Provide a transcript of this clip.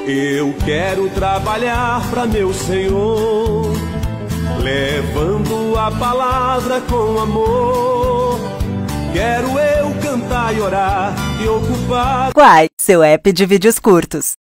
Eu quero trabalhar para meu Senhor, levando a palavra com amor. Quero eu cantar e orar e ocupar Quai, seu app de vídeos curtos.